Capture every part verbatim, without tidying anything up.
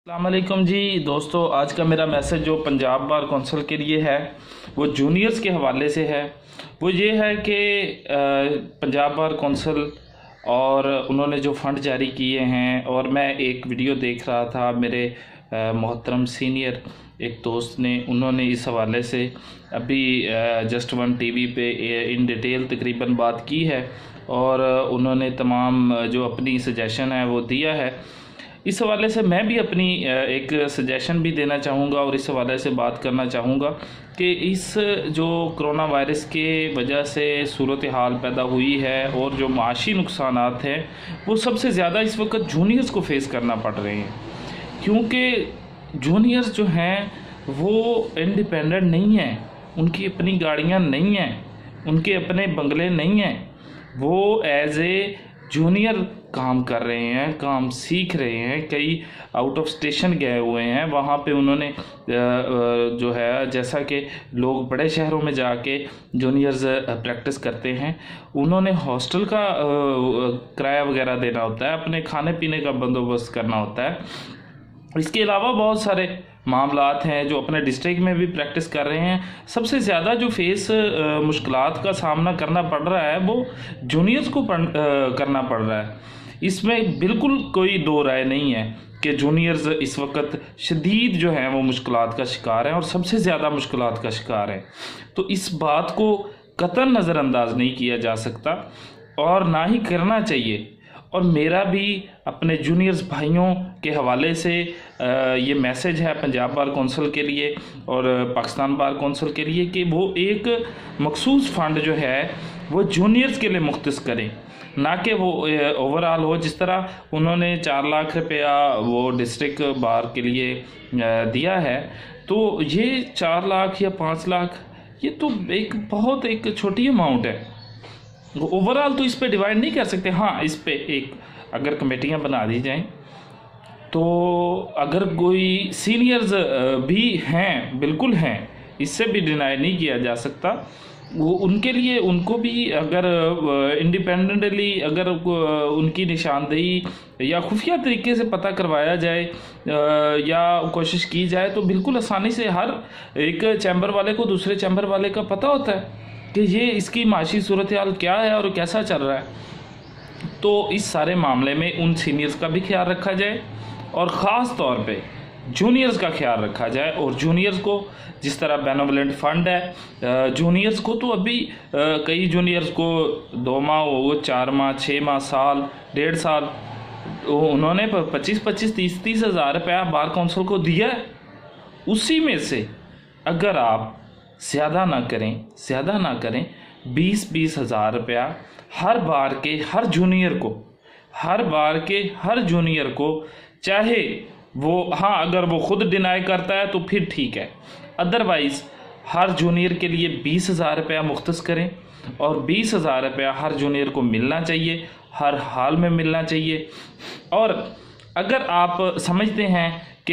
अस्सलाम वालेकुम जी दोस्तों, आज का मेरा मैसेज जो पंजाब बार कौंसिल के लिए है वो जूनियर्स के हवाले से है। वो ये है कि पंजाब बार कौंसिल और उन्होंने जो फ़ंड जारी किए हैं, और मैं एक वीडियो देख रहा था, मेरे मोहतरम सीनियर एक दोस्त ने, उन्होंने इस हवाले से अभी जस्ट वन टीवी पे इन डिटेल तकरीबन बात की है और उन्होंने तमाम जो अपनी सजेशन है वो दिया है। इस हवाले से मैं भी अपनी एक सजेशन भी देना चाहूँगा और इस हवाले से बात करना चाहूँगा कि इस जो कोरोना वायरस के वजह से सूरत हाल पैदा हुई है और जो माशी नुकसानात हैं वो सबसे ज़्यादा इस वक्त जूनियर्स को फेस करना पड़ रहे हैं, क्योंकि जूनियर्स जो हैं वो इंडिपेंडेंट नहीं हैं, उनकी अपनी गाड़ियाँ नहीं हैं, उनके अपने बंगले नहीं हैं। वो एज ए जूनियर काम कर रहे हैं, काम सीख रहे हैं, कई आउट ऑफ स्टेशन गए हुए हैं। वहाँ पे उन्होंने जो है, जैसा कि लोग बड़े शहरों में जाके जूनियर्स प्रैक्टिस करते हैं, उन्होंने हॉस्टल का किराया वगैरह देना होता है, अपने खाने पीने का बंदोबस्त करना होता है। इसके अलावा बहुत सारे मामलात हैं जो अपने डिस्ट्रिक्ट में भी प्रैक्टिस कर रहे हैं। सबसे ज़्यादा जो फेस मुश्किलात का सामना करना पड़ रहा है वो जूनियर्स को पड़, आ, करना पड़ रहा है। इसमें बिल्कुल कोई दो राय नहीं है कि जूनियर्स इस वक्त शदीद जो हैं वो मुश्किलात का शिकार हैं और सबसे ज़्यादा मुश्किलात का शिकार हैं। तो इस बात को कतई नज़रअंदाज नहीं किया जा सकता और ना ही करना चाहिए। और मेरा भी अपने जूनियर्स भाइयों के हवाले से ये मैसेज है पंजाब बार कौंसिल के लिए और पाकिस्तान बार कौंसिल के लिए कि वो एक मखसूस फ़ंड जो है वो जूनियर्स के लिए मुख्तस करें, ना कि वो ओवरऑल हो। जिस तरह उन्होंने चार लाख रुपया वो डिस्ट्रिक्ट बार के लिए दिया है, तो ये चार लाख या पाँच लाख ये तो एक बहुत एक छोटी अमाउंट है। ओवरऑल तो इस पे डिवाइड नहीं कर सकते। हाँ, इस पे एक अगर कमेटियां बना दी जाएं तो अगर कोई सीनियर्स भी हैं, बिल्कुल हैं, इससे भी डिनाई नहीं किया जा सकता, वो उनके लिए उनको भी अगर इंडिपेंडेंटली अगर उनकी निशानदेही या खुफिया तरीके से पता करवाया जाए या कोशिश की जाए तो बिल्कुल आसानी से हर एक चैम्बर वाले को दूसरे चैम्बर वाले का पता होता है कि ये इसकी माशी सूरत हाल क्या है और कैसा चल रहा है। तो इस सारे मामले में उन सीनियर्स का भी ख्याल रखा जाए और ख़ास तौर पे जूनियर्स का ख्याल रखा जाए। और जूनियर्स को जिस तरह बेनोवलेंट फ़ंड है, जूनियर्स को तो अभी कई जूनियर्स को दो माह हो, चार माह, छः माह, साल, डेढ़ साल, उन्होंने पच्चीस पच्चीस तीस तीस हज़ार रुपया बार कौंसिल को दिया है। उसी में से अगर आप ज़्यादा ना करें ज़्यादा ना करें बीस बीस हज़ार रुपया हर बार के हर जूनियर को हर बार के हर जूनियर को, चाहे वो, हाँ, अगर वो खुद डिनाई करता है तो फिर ठीक है, अदरवाइज़ हर जूनियर के लिए बीस हज़ार रुपया मुख्तस करें और बीस हज़ार रुपया हर जूनियर को मिलना चाहिए, हर हाल में मिलना चाहिए। और अगर आप समझते हैं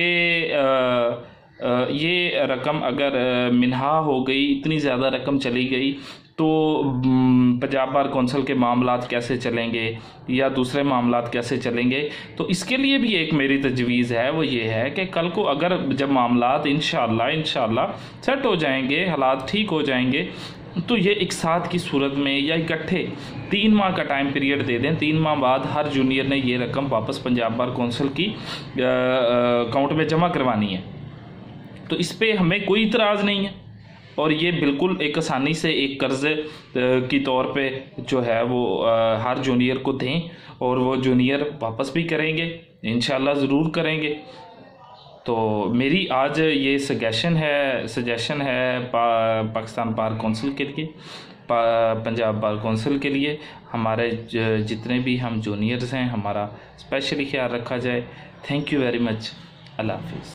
कि ये रकम अगर मिनहा हो गई, इतनी ज़्यादा रकम चली गई, तो पंजाब बार कौंसिल के मामलात कैसे चलेंगे या दूसरे मामलात कैसे चलेंगे, तो इसके लिए भी एक मेरी तजवीज़ है, वो ये है कि कल को अगर जब मामलात इंशाअल्लाह इंशाअल्लाह सेट हो जाएंगे, हालात ठीक हो जाएंगे, तो ये एक साथ की सूरत में या इकट्ठे तीन माह का टाइम पीरियड दे दें। तीन माह बाद हर जूनियर ने ये रकम वापस पंजाब बार कौंसिल की अकाउंट में जमा करवानी है। तो इस पे हमें कोई इतराज़ नहीं है और ये बिल्कुल एक आसानी से एक कर्ज़ की तौर पे जो है वो हर जूनियर को दें और वो जूनियर वापस भी करेंगे, इंशाल्लाह ज़रूर करेंगे। तो मेरी आज ये सजेशन है सजेशन है पा, पाकिस्तान बार कौंसिल के लिए, पंजाब बार कौंसिल के लिए, हमारे जितने भी हम जूनियर्स हैं हमारा स्पेशली ख्याल रखा जाए। Thank you very much. अल्लाह हाफिज़।